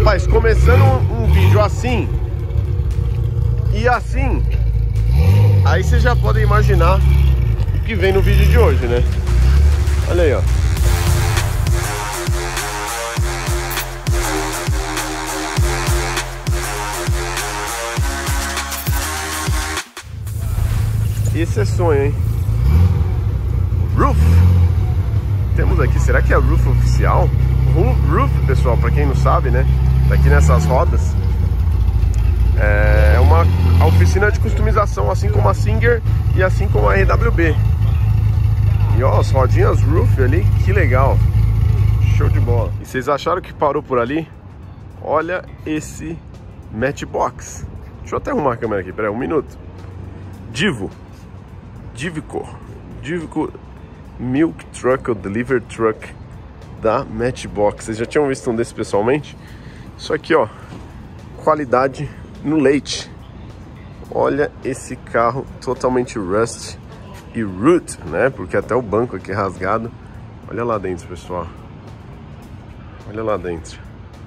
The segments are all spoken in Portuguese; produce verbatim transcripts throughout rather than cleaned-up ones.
Rapaz, começando um, um vídeo assim e assim, aí vocês já podem imaginar o que vem no vídeo de hoje, né? Olha aí, ó. Esse é sonho, hein? Roof. Temos aqui, será que é a roof oficial? Roof, pessoal, pra quem não sabe, né? Tá aqui nessas rodas. É uma oficina de customização, assim como a Singer e assim como a R W B. E ó, as rodinhas roof ali, que legal. Show de bola. E vocês acharam que parou por ali? Olha esse Matchbox. Deixa eu até arrumar a câmera aqui, peraí, um minuto. Divo. Divico. Divico Milk Truck ou Deliver Truck da Matchbox. Vocês já tinham visto um desse pessoalmente? Isso aqui, ó, qualidade no leite. Olha esse carro totalmente rust e root, né? Porque até o banco aqui é rasgado. Olha lá dentro, pessoal. Olha lá dentro.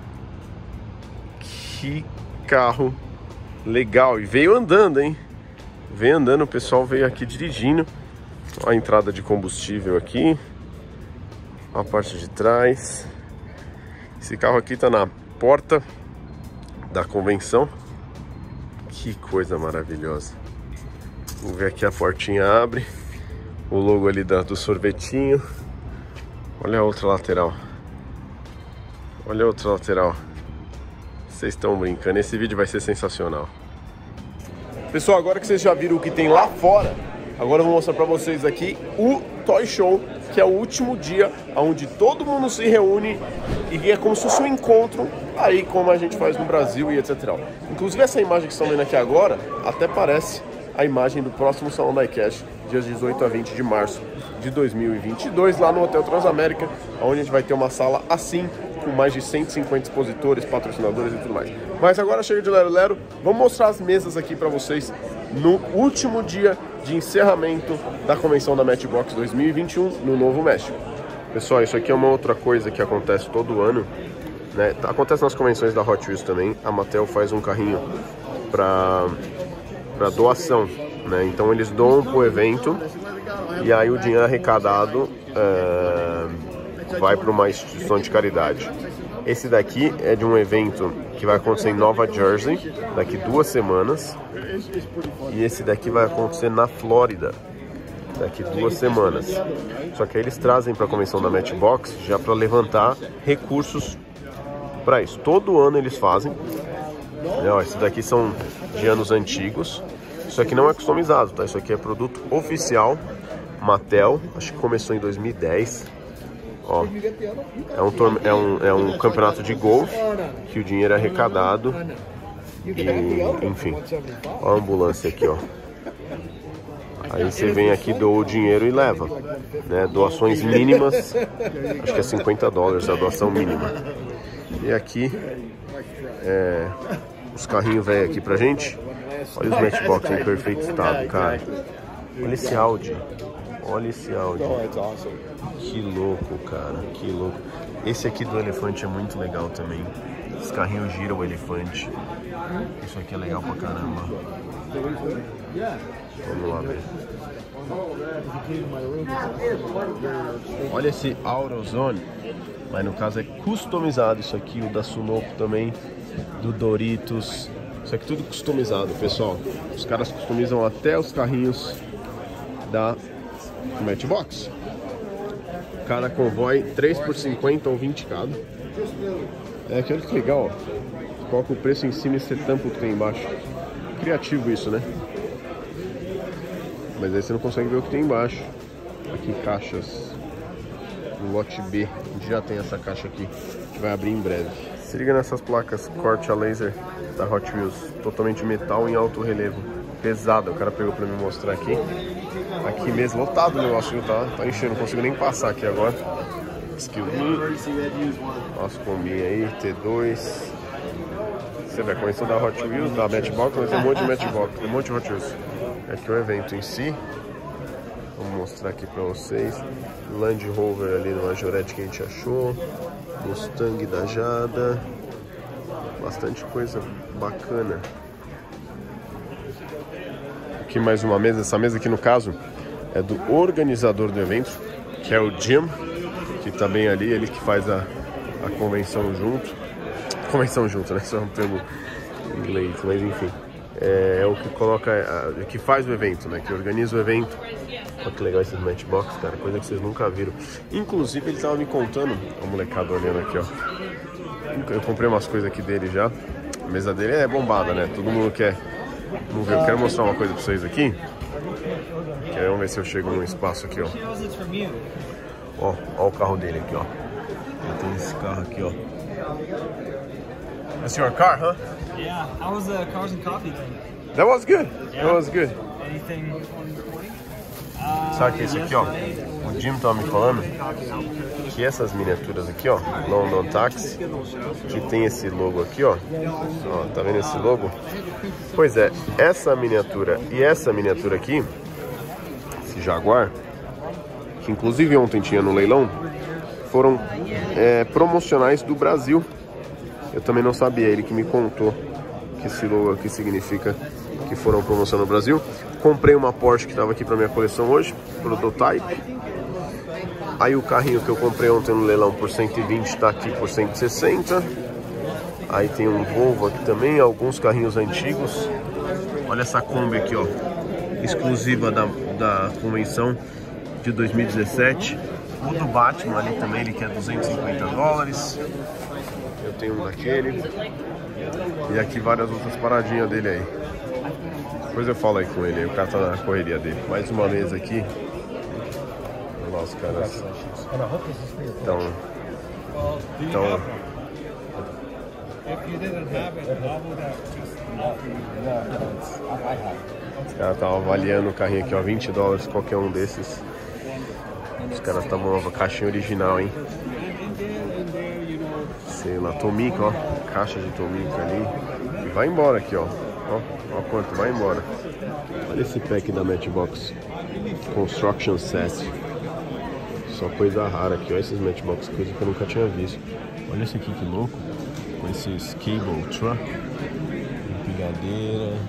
Que carro legal. E veio andando, hein? Veio andando, o pessoal veio aqui dirigindo. Olha a entrada de combustível aqui. Olha a parte de trás. Esse carro aqui tá na porta da convenção. Que coisa maravilhosa. Vamos ver aqui, a portinha abre. O logo ali da, do sorvetinho. Olha a outra lateral. Olha a outra lateral. Vocês estão brincando, esse vídeo vai ser sensacional. Pessoal, agora que vocês já viram o que tem lá fora, agora eu vou mostrar pra vocês aqui o Toy Show, que é o último dia onde todo mundo se reúne e é como se fosse um encontro aí como a gente faz no Brasil e etcétera. Inclusive essa imagem que estão vendo aqui agora até parece a imagem do próximo Salão Diecast, dias dezoito a vinte de março de dois mil e vinte e dois, lá no Hotel Transamérica, onde a gente vai ter uma sala assim, com mais de cento e cinquenta expositores, patrocinadores e tudo mais. Mas agora chega de lero lero, vamos mostrar as mesas aqui para vocês no último dia de encerramento da convenção da Matchbox dois mil e vinte e um no Novo México. Pessoal, isso aqui é uma outra coisa que acontece todo ano, né? Acontece nas convenções da Hot Wheels também. A Mattel faz um carrinho para para doação, né? Então eles doam pro evento e aí o dinheiro arrecadado é, vai para uma instituição de caridade. Esse daqui é de um evento que vai acontecer em Nova Jersey daqui duas semanas. E esse daqui vai acontecer na Flórida daqui duas semanas. Só que aí eles trazem para a convenção da Matchbox já para levantar recursos para isso. Todo ano eles fazem. Ó, esses daqui são de anos antigos. Isso aqui não é customizado, tá? Isso aqui é produto oficial Mattel. Acho que começou em dois mil e dez. Ó, é um, é, um, é um campeonato de golfe que o dinheiro é arrecadado. E, enfim, ó a ambulância aqui, ó. Aí você vem aqui, doa o dinheiro e leva, né? Doações mínimas, acho que é cinquenta dólares a doação mínima. E aqui, é, os carrinhos velhos aqui pra gente. Olha os Matchbox em perfeito estado, cara. Olha esse Audi. Olha esse Audi. Que louco, cara. Que louco. Esse aqui do elefante é muito legal também. Os carrinhos giram o elefante. Isso aqui é legal pra caramba. Vamos lá ver. Olha esse AutoZone. Mas no caso é customizado isso aqui. O da Sunoco também. Do Doritos. Isso aqui tudo customizado, pessoal. Os caras customizam até os carrinhos da Matchbox. Cada convoy três por cinquenta ou vinte cada. É aquilo que legal, ó. Coloca o preço em cima e você tampa o que tem embaixo. Criativo isso, né? Mas aí você não consegue ver o que tem embaixo. Aqui caixas. No lote B, a gente já tem essa caixa aqui, que vai abrir em breve. Se liga nessas placas corte a laser da Hot Wheels, totalmente metal em alto relevo, pesada. O cara pegou pra me mostrar aqui. Aqui mesmo, lotado o negócio, tá, tá enchendo, não consigo nem passar aqui agora. Skill um, nosso combinho aí, T dois. Você vê, começou da Hot Wheels, da Matchbox, mas tem um monte de Matchbox, tem um monte de Hot Wheels. Aqui é o evento em si. Vou mostrar aqui pra vocês. Land Rover ali no Majorette que a gente achou. Mustang da Jada. Bastante coisa bacana. Aqui mais uma mesa. Essa mesa aqui no caso é do organizador do evento, que é o Jim, que tá bem ali, ele que faz a, a convenção junto. Convenção junto, né? Isso é um termo em inglês, mas enfim. É, é o que coloca, a, que faz o evento, né? Que organiza o evento. Olha que legal esses Matchbox, cara, coisa que vocês nunca viram. Inclusive ele tava me contando, o molecado olhando aqui, ó. Eu comprei umas coisas aqui dele já. A mesa dele é bombada, né? Todo mundo quer. Vamos ver, eu quero mostrar uma coisa pra vocês aqui. Que aí, vamos ver se eu chego num espaço aqui, ó. Ó, ó o carro dele aqui, ó. Ele tem esse carro aqui, ó. That's your car, huh? Yeah. How was the cars and coffee thing? That was good. Yeah. That was good. Anything on recording? Sabe que esse aqui, ó? O Jim tava me falando que essas miniaturas aqui, ó, London Taxi, que tem esse logo aqui, ó. Ó, tá vendo esse logo? Pois é, essa miniatura e essa miniatura aqui, esse Jaguar, que inclusive ontem tinha no leilão, foram é, promocionais do Brasil. Eu também não sabia, ele que me contou que esse logo aqui significa que foram promoção no Brasil. Comprei uma Porsche que estava aqui para minha coleção hoje, Prototype. Aí o carrinho que eu comprei ontem no leilão por cento e vinte está aqui por cento e sessenta. Aí tem um Volvo aqui também, alguns carrinhos antigos. Olha essa Kombi aqui, ó, exclusiva da, da convenção de dois mil e dezessete. O do Batman ali também, ele quer duzentos e cinquenta dólares. Eu tenho um daquele. E aqui várias outras paradinhas dele aí. Depois eu falo aí com ele, aí o cara tá na correria dele. Mais uma mesa aqui. Olha lá os caras. Então. Então. Os caras estavam avaliando o carrinho aqui, ó, vinte dólares qualquer um desses. Os caras estavam uma caixinha original, hein? Sei lá, Tomica, ó. Caixa de Tomica ali. E vai embora aqui, ó. Ó, ó quanto, vai embora. Olha esse pack da Matchbox Construction Set. Só coisa rara aqui, ó. Esses Matchbox, coisa que eu nunca tinha visto. Olha esse aqui que louco. Com esses Cable Truck. Empilhadeira.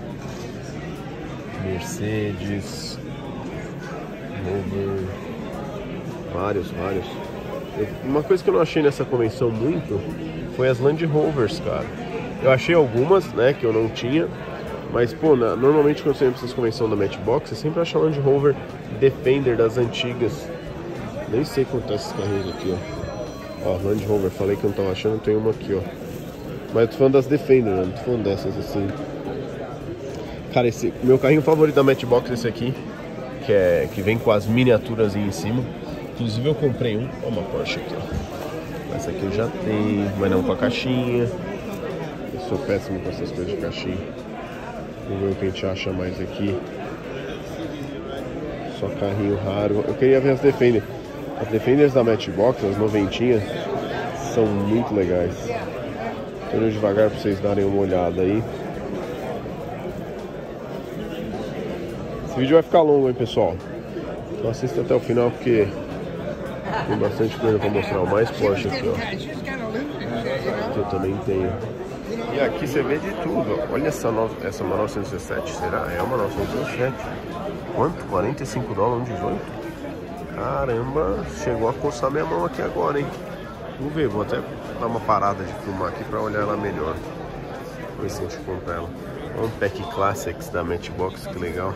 Mercedes. Rover. Vários, vários. Uma coisa que eu não achei nessa convenção muito foi as Land Rovers, cara. Eu achei algumas, né, que eu não tinha. Mas, pô, na, normalmente quando você vem pra essas convenções da Matchbox, você sempre acha Land Rover Defender das antigas. Nem sei quanto tá esses carrinhos aqui, ó. Ó, Land Rover, falei que eu não tava achando, tem uma aqui, ó. Mas eu tô falando das Defender, né? Não tô falando dessas assim. Cara, esse meu carrinho favorito da Matchbox é esse aqui, que, é, que vem com as miniaturas em cima. Inclusive eu comprei um, ó, uma Porsche aqui, ó. Essa aqui eu já tenho, mas não com a caixinha. Eu sou péssimo com essas coisas de caixinha. Vamos ver o que a gente acha mais aqui. Só carrinho raro. Eu queria ver as Defender. As Defenders da Matchbox, as noventinhas, são muito legais. Tô indo devagar pra vocês darem uma olhada aí. Esse vídeo vai ficar longo, hein, pessoal? Então assista até o final porque tem bastante coisa pra mostrar. O mais Porsche aqui, ó, que eu também tenho. E aqui você vê de tudo. Olha essa, no... essa uma novecentos e dezessete, será? É uma novecentos e dezessete. Quanto? quarenta e cinco dólares, um dezoito? Caramba, chegou a coçar minha mão aqui agora, hein? Vamos ver, vou até dar uma parada de filmar aqui pra olhar ela melhor. Vamos ver se a gente compra ela. Um Pack Classics da Matchbox, que legal.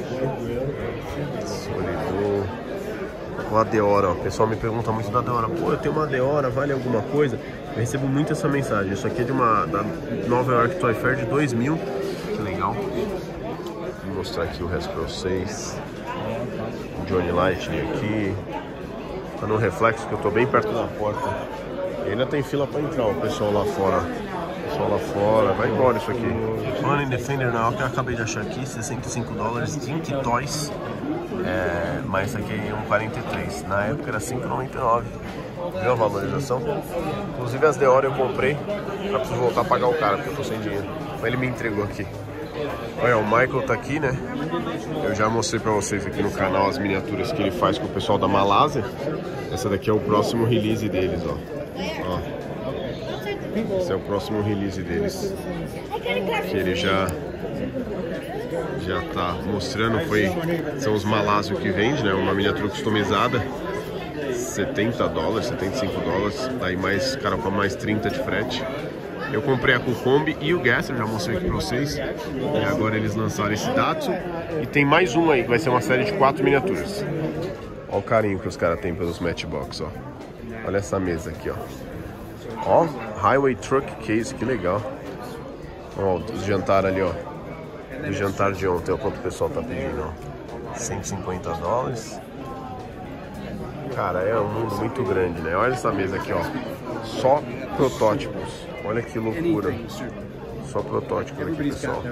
Solidor. O Adeora, ó. O pessoal me pergunta muito da Adeora. Pô, eu tenho uma Adeora, vale alguma coisa? Eu recebo muito essa mensagem. Isso aqui é de uma da Nova York Toy Fair de dois mil. Que legal. Vou mostrar aqui o resto pra vocês. Johnny Lightning aqui. Tá no reflexo que eu tô bem perto da porta. E ainda tem fila pra entrar, o pessoal lá fora. O pessoal lá fora, vai embora isso aqui. Falando em Defender, não, que eu acabei de achar aqui, sessenta e cinco dólares, Tink Toys. É, mas isso aqui é um quarenta e três. Na época era cinco e noventa e nove. Viu a valorização? Inclusive as Deora eu comprei. Eu preciso voltar a pagar o cara porque eu tô sem dinheiro. Mas ele me entregou aqui. Olha, o Michael tá aqui, né? Eu já mostrei pra vocês aqui no canal as miniaturas que ele faz com o pessoal da Malásia. Essa daqui é o próximo release deles, ó. Ó. Esse é o próximo release deles. Que ele já já tá mostrando. Foi, são os Malasio que vende, né? Uma miniatura customizada. setenta dólares, setenta e cinco dólares. Daí mais, cara, para mais trinta de frete. Eu comprei a Kukombi e o Gasser, já mostrei aqui pra vocês. E agora eles lançaram esse Datsu. E tem mais um aí, que vai ser uma série de quatro miniaturas. Olha o carinho que os caras têm pelos Matchbox, ó. Olha essa mesa aqui, ó. Ó, Highway Truck Case, que legal. Ó, o jantar ali, ó. O jantar de ontem, ó, quanto o pessoal tá pedindo, ó. cento e cinquenta dólares. Cara, é um mundo muito grande, né? Olha essa mesa aqui, ó. Só protótipos. Olha que loucura. Só protótipo aqui, pessoal.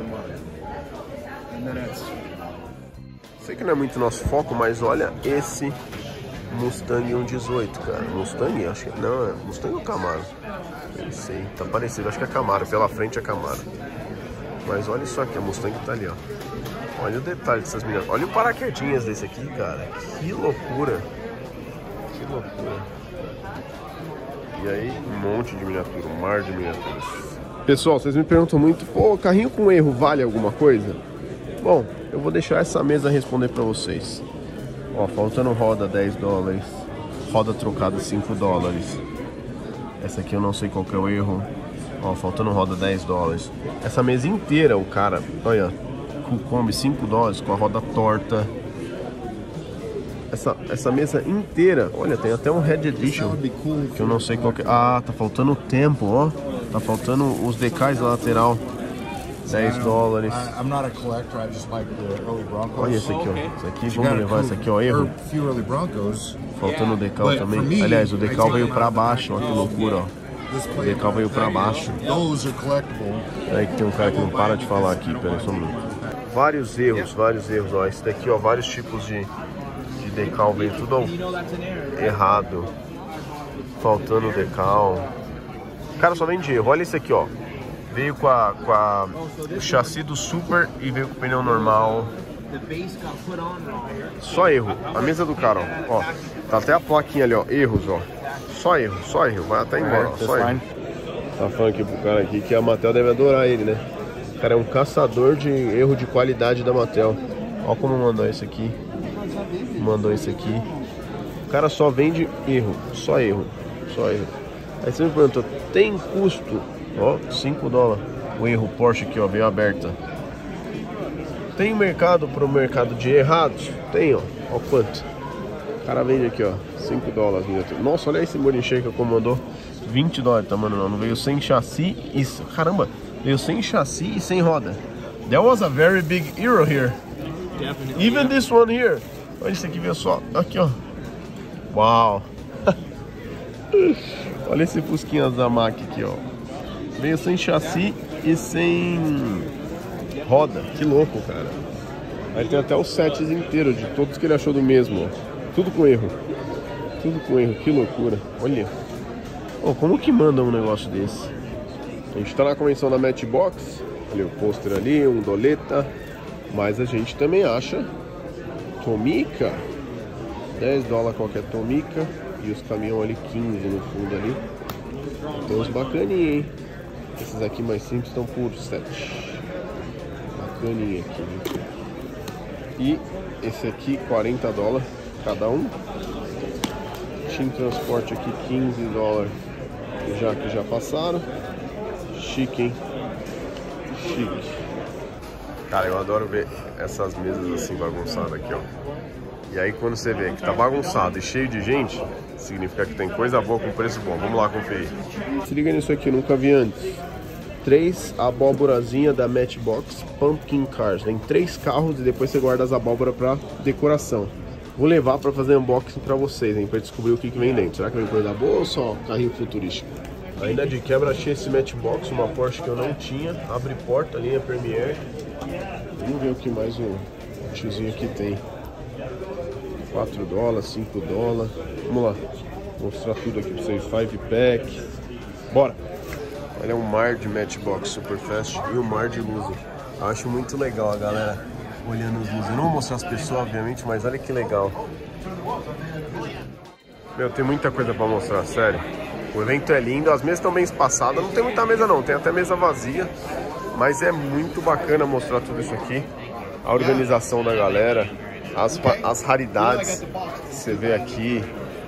Sei que não é muito nosso foco, mas olha esse Mustang um dezoito, cara. Mustang? Acho que não, é Mustang ou Camaro? Não sei, tá parecido, acho que é Camaro. Pela frente é Camaro. Mas olha isso aqui, a Mustang tá ali, ó. Olha o detalhe dessas meninas. Olha o paraquedinhas desse aqui, cara. Que loucura. Que loucura. E aí, um monte de miniatura, um mar de miniaturas. Pessoal, vocês me perguntam muito, pô, carrinho com erro vale alguma coisa? Bom, eu vou deixar essa mesa responder pra vocês. Ó, faltando roda dez dólares, roda trocada cinco dólares. Essa aqui eu não sei qual que é o erro. Ó, faltando roda dez dólares. Essa mesa inteira, o cara, olha, com Kombi cinco dólares, com a roda torta. Essa, essa mesa inteira, olha, tem até um Red Edition, que eu não sei qual que é. Ah, tá faltando o tempo, ó. Tá faltando os decais na lateral. dez dólares. Olha esse aqui, ó. Esse aqui, vamos levar esse aqui, ó, erro. Faltando o decal também. Aliás, o decal veio pra baixo, ó, que loucura, ó. O decal veio pra baixo. Aí que tem um cara que não para de falar aqui, peraí só um minuto. Vários erros, vários erros, ó. Esse daqui, ó, vários tipos de... decal veio tudo errado, faltando decal. Cara, só vende erro. Olha esse aqui, ó. Veio com a, com a o chassi do Super e veio com o pneu normal. Só erro. A mesa do cara, ó. Ó, tá até a plaquinha ali, ó. Erros, ó. Só erro, só erro. Vai até embora, ó. Só erro. Tá falando aqui pro cara aqui que a Mattel deve adorar ele, né? O cara é um caçador de erro de qualidade da Mattel. Ó como mandou esse aqui. Mandou esse aqui. O cara só vende erro, só erro, só erro. Aí você me perguntou, tem custo? Ó, cinco dólares. O erro Porsche aqui, ó, veio aberta. Tem mercado pro mercado de errados? Tem, ó. Ó quanto. O cara vende aqui, ó, cinco dólares. Nossa, olha esse Morning Shaker que mandou. vinte dólares, tá, mano? Não, não veio sem chassi e... Caramba, veio sem chassi e sem roda. There was a very big error here. Even this one here. Olha isso aqui, veio só. Aqui, ó. Uau. Olha esse Fusquinha Zamaki aqui, ó. Veio sem chassi e sem roda. Que louco, cara. Aí tem até os sets inteiros de todos que ele achou do mesmo, ó. Tudo com erro. Tudo com erro. Que loucura. Olha. Oh, como que manda um negócio desse? A gente tá na convenção da Matchbox. Olha o pôster ali, um doleta. Mas a gente também acha Tomica, dez dólares qualquer Tomica. E os caminhões ali, quinze no fundo ali. Tem uns bacaninha, hein? Esses aqui mais simples estão por sete. Bacaninha aqui, né? E esse aqui, quarenta dólares cada um. Team Transport aqui, quinze dólares. Já que já passaram. Chique, hein? Chique. Cara, eu adoro ver essas mesas assim bagunçadas aqui, ó. E aí quando você vê que tá bagunçado e cheio de gente, significa que tem coisa boa com preço bom. Vamos lá conferir. Se liga nisso aqui, eu nunca vi antes. Três abóborazinha da Matchbox Pumpkin Cars. Tem três carros e depois você guarda as abóboras pra decoração. Vou levar pra fazer unboxing pra vocês, hein, pra descobrir o que, que vem dentro. Será que vem coisa boa ou só carrinho futurístico? Ainda de quebra achei esse Matchbox, uma Porsche que eu não tinha. Abre porta, linha Premier. Vamos ver o que mais o tiozinho aqui tem. quatro dólares, cinco dólares. Vamos lá. Vou mostrar tudo aqui pra vocês. five pack. Bora! Olha um mar de Matchbox Superfast e um mar de luzes. Eu acho muito legal a galera olhando os luzes. Eu não vou mostrar as pessoas, obviamente, mas olha que legal. Meu, tem muita coisa pra mostrar, sério. O evento é lindo, as mesas estão bem espaçadas, não tem muita mesa não, tem até mesa vazia, mas é muito bacana mostrar tudo isso aqui, a organização da galera, as, as raridades que você vê aqui,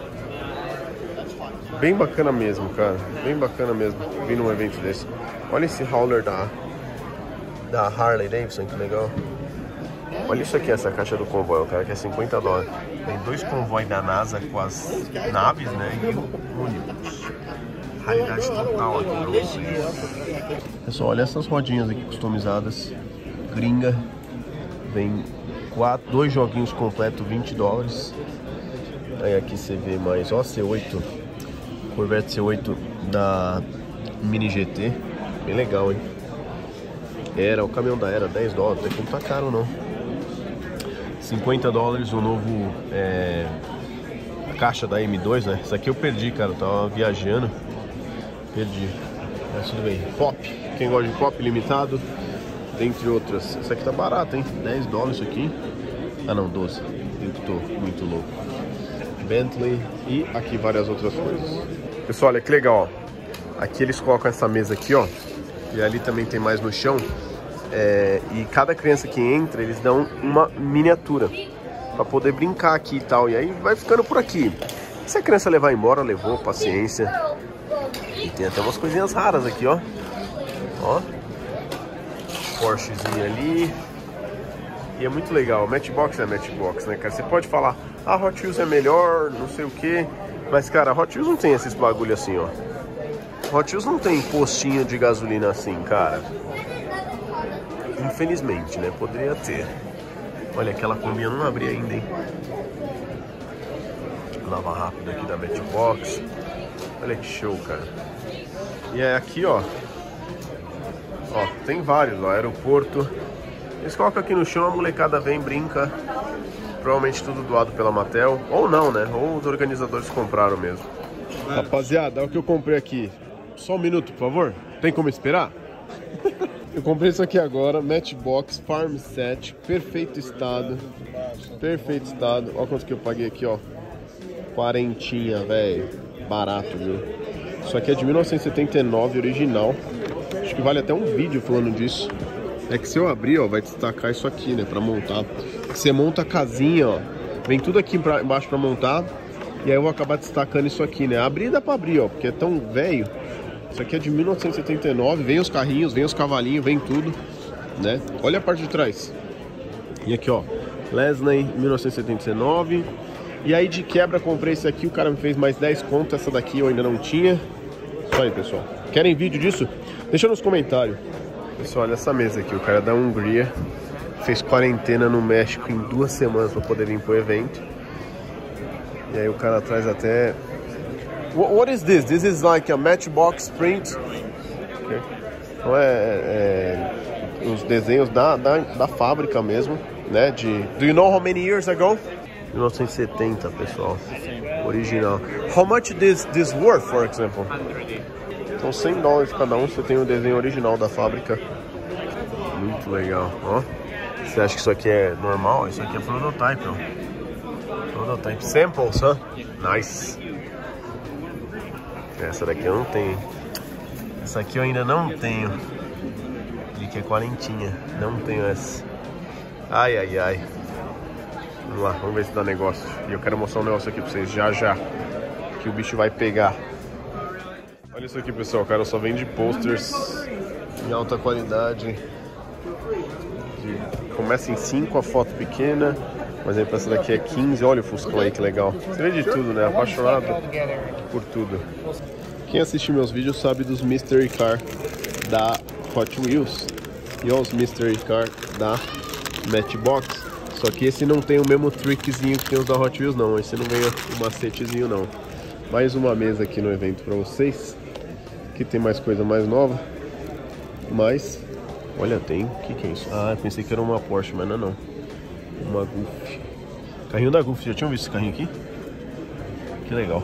bem bacana mesmo, cara, bem bacana mesmo vir num evento desse. Olha esse hauler da, da Harley Davidson, que legal. Olha isso aqui, essa caixa do convoy, o cara quer cinquenta dólares. Tem dois convoys da NASA com as naves, né, e o ônibus. Raridade total aqui pra vocês. Pessoal, olha essas rodinhas aqui customizadas, gringa. Vem quatro, dois joguinhos completos, vinte dólares. Aí aqui você vê mais, ó, C oito, Corvette C oito da Mini G T. Bem legal, hein? Era, o caminhão da Era, dez dólares, até que não tá caro não. cinquenta dólares o novo é, caixa da M dois, né? Isso aqui eu perdi, cara, eu tava viajando, perdi, mas tudo bem. Pop, quem gosta de pop limitado, dentre outras. Isso aqui tá barato, hein? dez dólares isso aqui. Ah não, doze, eu tô muito louco. Bentley e aqui várias outras coisas. Pessoal, olha que legal, ó. Aqui eles colocam essa mesa aqui, ó, e ali também tem mais no chão. É, e cada criança que entra, eles dão uma miniatura para poder brincar aqui e tal. E aí vai ficando por aqui. Se a criança levar embora, levou, paciência. E tem até umas coisinhas raras aqui, ó. Ó. Porschezinho ali. E é muito legal. Matchbox é Matchbox, né, cara? Você pode falar, ah, Hot Wheels é melhor, não sei o que. Mas, cara, Hot Wheels não tem esses bagulho assim, ó. Hot Wheels não tem postinho de gasolina assim, cara. Infelizmente, né? Poderia ter. Olha, aquela combinha não abri ainda, hein? Lava rápido aqui da Matchbox. Olha que show, cara. E é aqui, ó. Ó, tem vários, ó. Aeroporto. Eles colocam aqui no chão, a molecada vem, brinca. Provavelmente tudo doado pela Mattel. Ou não, né? Ou os organizadores compraram mesmo. Rapaziada, olha o que eu comprei aqui. Só um minuto, por favor. Tem como esperar? Eu comprei isso aqui agora, Matchbox Farm Set, perfeito estado, perfeito estado. Olha quanto que eu paguei aqui, ó, quarentinha, velho, barato, viu? Isso aqui é de mil novecentos e setenta e nove, original, acho que vale até um vídeo falando disso. É que se eu abrir, ó, vai destacar isso aqui, né, pra montar. Você monta a casinha, ó, vem tudo aqui pra, embaixo pra montar, e aí eu vou acabar destacando isso aqui, né. Abrir dá pra abrir, ó, porque é tão velho. Isso aqui é de mil novecentos e setenta e nove, vem os carrinhos, vem os cavalinhos, vem tudo, né? Olha a parte de trás. E aqui, ó, Leslie, mil novecentos e setenta e nove. E aí de quebra comprei esse aqui, o cara me fez mais dez conto, essa daqui eu ainda não tinha. Isso aí, pessoal. Querem vídeo disso? Deixa nos comentários. Pessoal, olha essa mesa aqui, o cara da Hungria fez quarentena no México em duas semanas para poder vir pro evento. E aí o cara traz até... What is this? This is like a Matchbox print. Okay. Então é, é os desenhos da, da, da fábrica mesmo, né? De, do you know how many years ago? mil novecentos e setenta, pessoal. Original. How much this this worth, for example? Então cem dólares cada um, você tem o desenho original da fábrica. Muito legal, ó. Você acha que isso aqui é normal? Isso aqui é prototype, ó. Prototype. Samples, huh? Nice. Essa daqui eu não tenho. Essa aqui eu ainda não tenho. E que é quarentinha. Não tenho essa. Ai, ai, ai. Vamos lá, vamos ver se dá negócio. E eu quero mostrar um negócio aqui pra vocês já já. Que o bicho vai pegar. Olha isso aqui, pessoal. O cara só vende posters em alta qualidade. Começa em cinco, a foto pequena. Mas aí essa daqui é quinze. Olha o Fuscão aí, que legal. Você vê de tudo, né? Apaixonado por tudo. Quem assiste meus vídeos sabe dos Mystery Car da Hot Wheels e os Mystery Car da Matchbox. Só que esse não tem o mesmo trickzinho que tem os da Hot Wheels, não. Esse não vem o macetezinho, não. Mais uma mesa aqui no evento pra vocês. Aqui tem mais coisa mais nova. Mas, olha, tem... O que que é isso? Ah, pensei que era uma Porsche, mas não é não. Uma Golf. Carrinho da Golf. Já tinham visto esse carrinho aqui? Que legal.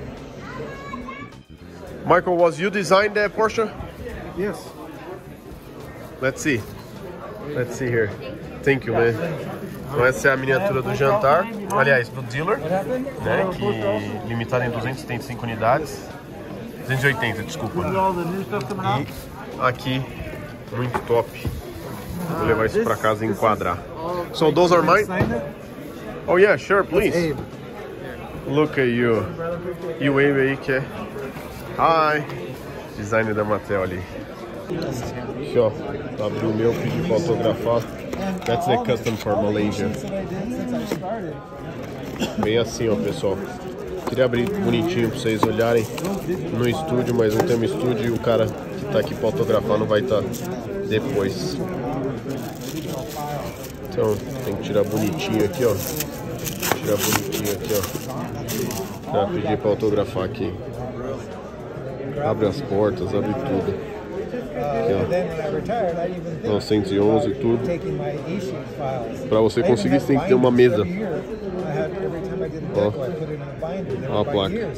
Michael, was you designed the Porsche? Yes. Let's see. Let's see here. Thank you, man. Então essa é a miniatura do jantar. Aliás, do dealer, né? Que limitado em duzentas e setenta e cinco unidades. duzentos e oitenta, desculpa. E aqui, muito top. Vou levar isso pra casa e enquadrar. So those are mine? Oh yeah, sure, please. Look at you. E o Wave aí que é... Hi! Design da Mattel ali. Aqui ó, abriu o meu, pedi pra autografar. That's the custom for Malaysia. Bem assim ó, pessoal. Queria abrir bonitinho pra vocês olharem no estúdio, mas não temos estúdio e o cara que tá aqui pra autografar não vai estar depois. Então tem que tirar bonitinho aqui ó. Tirar bonitinho aqui ó. Pra pedir pra autografar aqui. Abre as portas, abre tudo. Aqui, ó. novecentos e onze e tudo. Para você conseguir, você tem que ter uma mesa. Ó, ó a placa.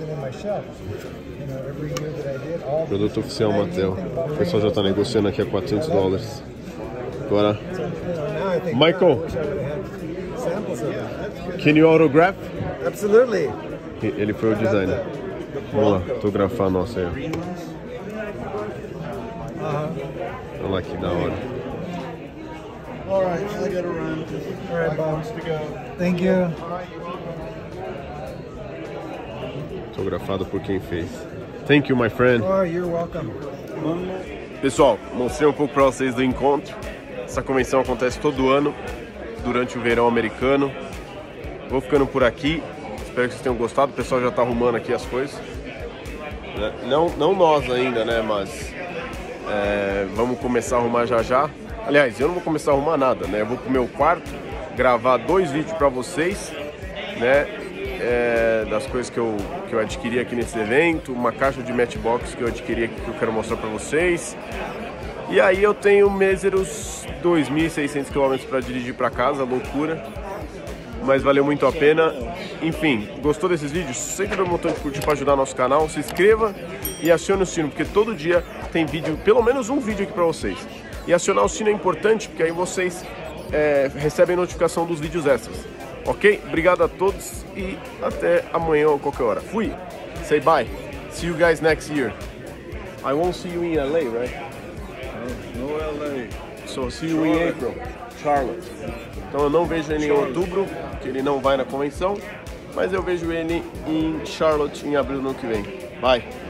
Produto oficial Mattel. O pessoal já está negociando aqui a quatrocentos dólares. Agora, Michael, can you autograph? Absolutely. Ele foi o designer. Vamos lá, autografar a nossa aí. Olha lá que da hora. Alright, I gotta run. Alright, Bob. Thank you. Autografado por quem fez. Thank you, my friend. Oh, you're welcome. Pessoal, mostrei um pouco para vocês do encontro. Essa convenção acontece todo ano, durante o verão americano. Vou ficando por aqui. Espero que vocês tenham gostado. O pessoal já está arrumando aqui as coisas. Não, não nós ainda, né? Mas é, vamos começar a arrumar já já. Aliás, eu não vou começar a arrumar nada, né? Eu vou pro meu quarto gravar dois vídeos para vocês, né? É, das coisas que eu, que eu adquiri aqui nesse evento, uma caixa de Matchbox que eu adquiri aqui que eu quero mostrar para vocês. E aí eu tenho míseros dois mil e seiscentos quilômetros para dirigir para casa, loucura. Mas valeu muito a pena. Enfim, gostou desses vídeos? Sempre dá um botão de curtir para ajudar nosso canal. Se inscreva e acione o sino, porque todo dia tem vídeo, pelo menos um vídeo aqui para vocês. E acionar o sino é importante, porque aí vocês é, recebem notificação dos vídeos extras. Ok? Obrigado a todos e até amanhã ou qualquer hora. Fui! Say bye! See you guys next year. I won't see you in L A, right? No, no L A. So see you in April. Charlotte. Então eu não vejo ele em outubro, que ele não vai na convenção, mas eu vejo ele em Charlotte em abril do ano que vem. Bye!